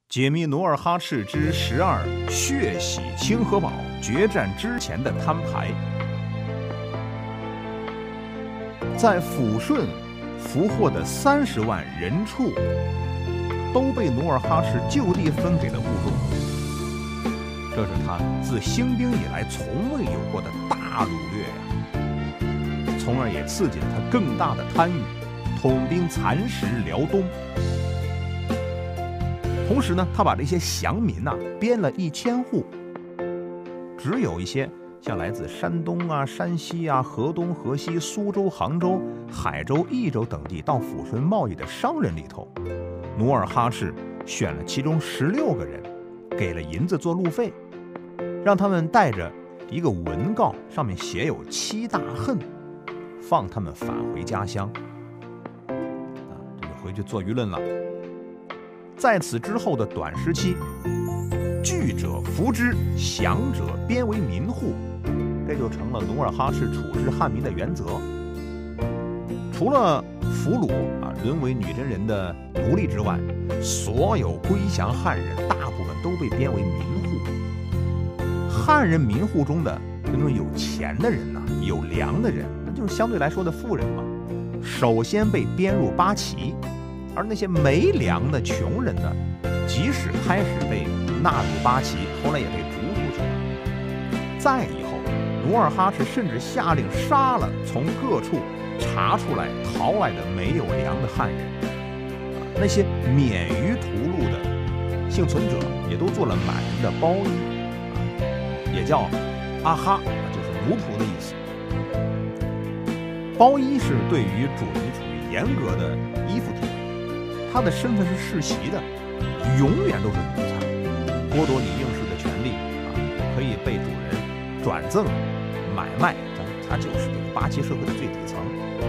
解密努尔哈赤之12血洗清河堡决战之前的摊牌。在抚顺俘获的30万人畜，都被努尔哈赤就地分给了部众。这是他自兴兵以来从未有过的大掳掠呀，从而也刺激了他更大的贪欲，统兵蚕食辽东。同时呢，他把这些降民编了1000户，只有一些像来自山东山西河东、河西、苏州、杭州、海州、益州等地到抚顺贸易的商人里头，努尔哈赤选了其中16个人，给了银子做路费，让他们带着一个文告，上面写有7大恨，放他们返回家乡。这就回去做舆论了。在此之后的短时期，聚者服之，降者编为民户，这就成了努尔哈赤处置汉民的原则。除了俘虏沦为女真人的奴隶之外，所有归降汉人大部分都被编为民户。汉人民户中的那种有钱的人有粮的人，那就是相对来说的富人嘛，首先被编入八旗。而那些没粮的穷人呢，即使开始被纳入八旗，后来也被逐出去了。再以后，努尔哈赤甚至下令杀了从各处查出来逃来的没有粮的汉人。那些免于屠戮的幸存者也都做了满人的包衣，也叫阿哈，就是奴仆的意思。包衣是对于主人处于严格的依附体，他的身份是世袭的，永远都是奴才，剥夺你应试的权利可以被主人转赠、买卖，他就是这个八旗社会的最底层。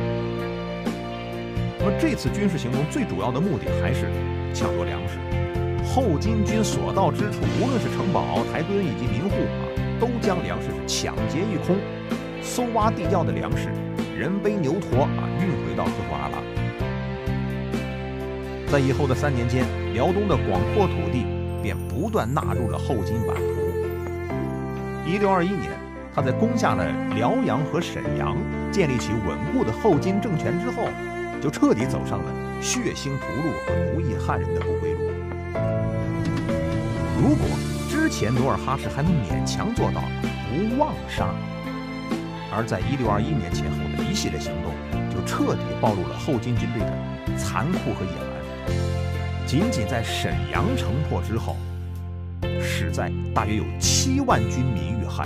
那么这次军事行动最主要的目的还是抢夺粮食。后金军所到之处，无论是城堡、台墩以及民户都将粮食抢劫一空，搜挖地窖的粮食，人背牛驼运回到赫图阿拉。在以后的3年间，辽东的广阔土地便不断纳入了后金版图。1621年，他在攻下了辽阳和沈阳，建立起稳固的后金政权之后，就彻底走上了血腥屠戮和奴役汉人的不归路。如果之前努尔哈赤还能勉强做到不妄杀，而在1621年前后的一系列行动，就彻底暴露了后金军队的残酷和野蛮。仅仅在沈阳城破之后，史在大约有7万军民遇害。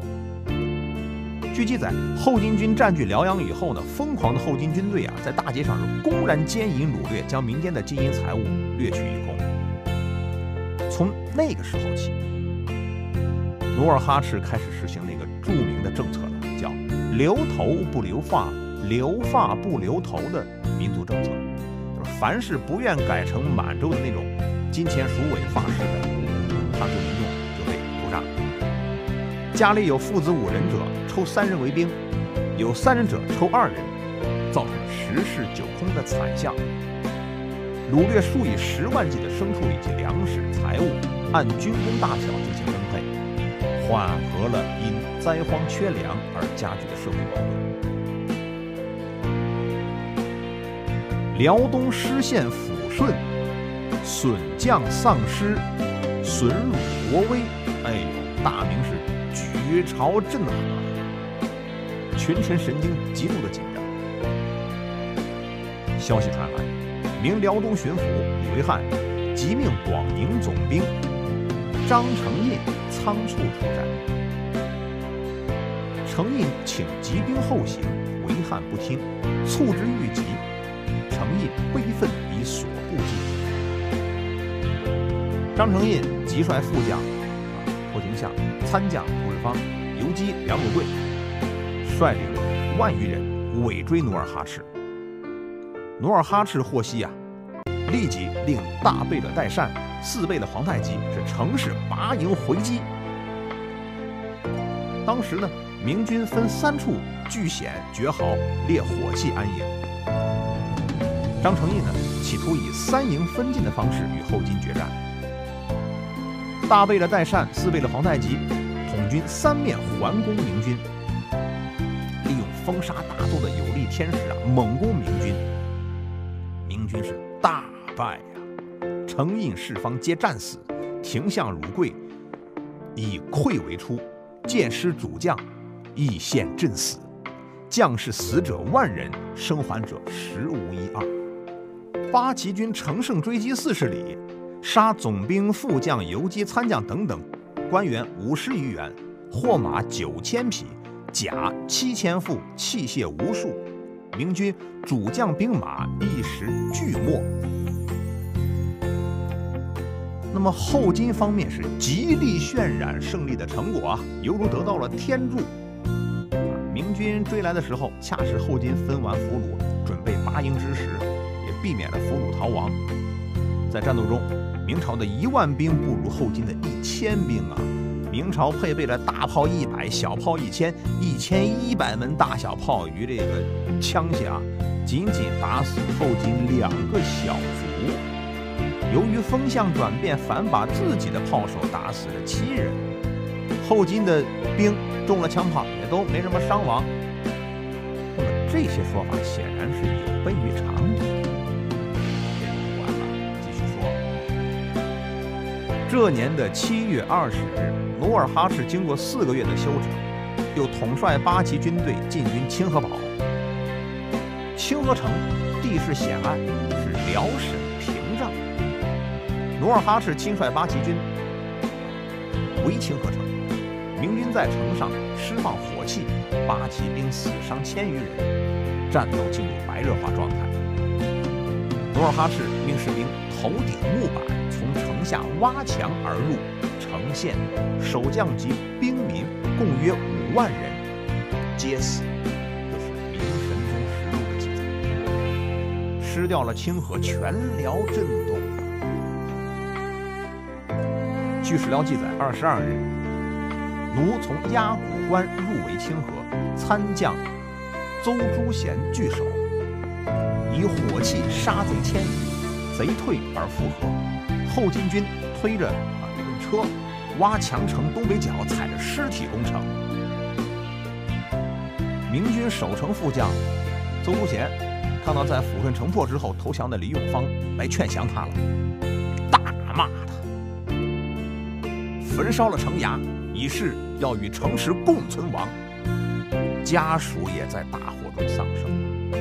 据记载，后金军占据辽阳以后呢，疯狂的后金军队在大街上是公然奸淫掳掠，将民间的金银财物掠取一空。从那个时候起，努尔哈赤开始实行那个著名的政策了，叫留头不留发，留发不留头的民族政策。凡是不愿改成满洲的那种金钱鼠尾发式的汉族民众就被屠杀。家里有父子5人者，抽3人为兵；有3人者，抽2人，造成10室9空的惨象。掳掠数以10万计的牲畜以及粮食财物，按军功大小进行分配，缓和了因灾荒缺粮而加剧的社会矛盾。辽东失陷抚顺，损将丧师，损辱国威，大名是举朝震撼，群臣神经极度的紧张。消息传来，明辽东巡抚李维汉即命广宁总兵张承胤仓促出战。承胤请急兵后行，维汉不听，促之愈急。承胤悲愤以所部进。张承胤即率副将托廷相、参将涂日方、游击梁鲁贵，率领1万余人尾追努尔哈赤。努尔哈赤获悉立即令大贝勒代善、4贝勒皇太极是乘势拔营回击。当时呢，明军分3处据险绝壕，列火器安营。张承胤呢，企图以3营分进的方式与后金决战， 大贝勒代善、四贝勒皇太极统军三面环攻明军，利用风沙大作的有力天时猛攻明军。明军是大败程印四方皆战死，廷相汝贵以溃为出，见失主将，亦陷阵死，将士死者万人，生还者实无一二。八旗军乘胜追击40里，杀总兵、副将、游击、参将等等官员50余员，获马9000匹，甲7000副，器械无数。明军主将兵马一时俱没。那么后金方面是极力渲染胜利的成果犹如得到了天助。明军追来的时候，恰是后金分完俘虏，准备拔营之时，也避免了俘虏逃亡。在战斗中，明朝的1万兵不如后金的1000兵明朝配备了大炮100，小炮1000，1100门大小炮于这个枪下，仅仅打死后金2个小卒。由于风向转变，反把自己的炮手打死了7人。后金的兵中了枪炮，也都没什么伤亡。那么这些说法显然是有悖于常理。不管了，继续说。这年的7月20日，努尔哈赤经过4个月的休整，又统帅八旗军队进军清河堡。清河城地势险隘，是辽沈屏障。努尔哈赤亲率八旗军围清河城，明军在城上释放火器，八旗兵死伤1000余人，战斗进入白热化状态。努尔哈赤命士兵头顶木板，从城下挖墙而入，城陷，守将及兵民共约5万人，皆死。这是《明神宗实录》的记载。失掉了清河，全辽震动。据史料记载，22日，奴从鸭谷关入围清河，参将邹朱贤据守，以火器杀贼1000余，贼退而复合。后金军推着这个车挖墙城东北角，踩着尸体攻城。明军守城副将邹朱贤看到在抚顺城破之后投降的李永芳来劝降他了，大骂他，焚烧了城衙，以示要与城池共存亡。家属也在大火中丧生。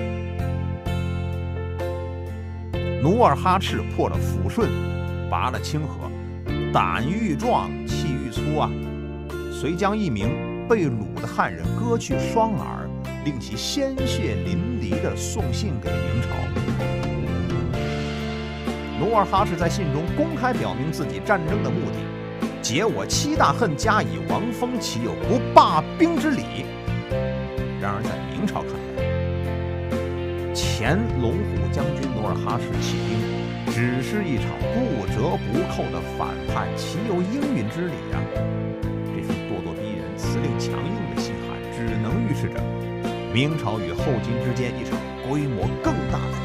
努尔哈赤破了抚顺，拔了清河，胆愈壮，气愈粗遂将一名被掳的汉人割去双耳，令其鲜血淋漓地送信给明朝。努尔哈赤在信中公开表明自己战争的目的：解我7大恨，加以王封，岂有不罢兵之理？然而在明朝看来，前龙虎将军努尔哈赤起兵只是一场不折不扣的反叛，岂有应允之理这份咄咄逼人、辞令强硬的信函，只能预示着明朝与后金之间一场规模更大的